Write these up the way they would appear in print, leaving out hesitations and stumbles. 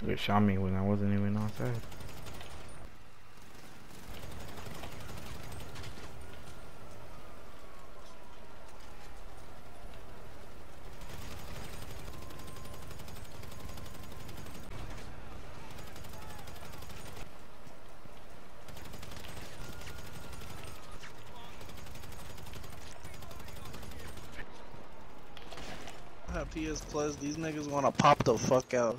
It shot me when I wasn't even outside. PS Plus, these niggas wanna pop the fuck out.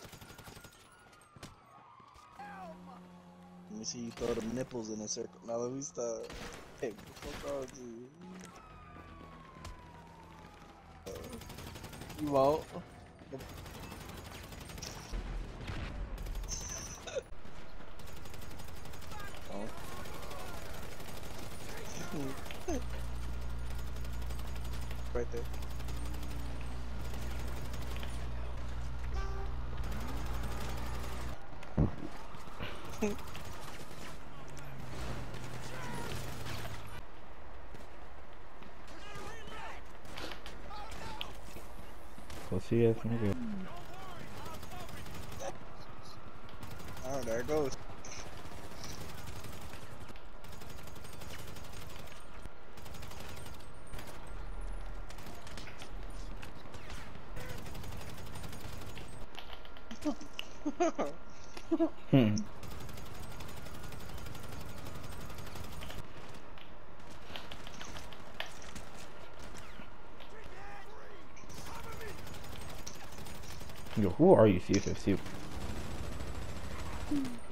Let me see you throw them nipples in a circle. Now let me stop. Hey, what the fuck wrong with you? You won't. Oh. Right there. Pussy ass nigga. Oh, there it goes. Yo, who are you, CFFC?